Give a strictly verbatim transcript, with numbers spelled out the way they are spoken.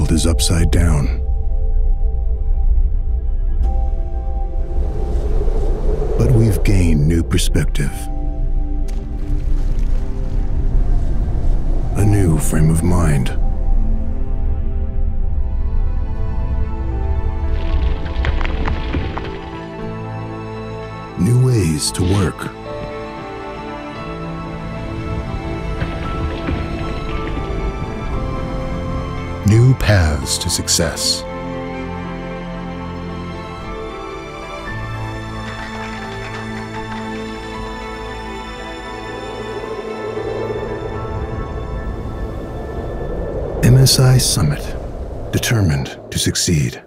world is upside down. But we've gained new perspective, a new frame of mind. New ways to work. New paths to success. M S I Summit, determined to succeed.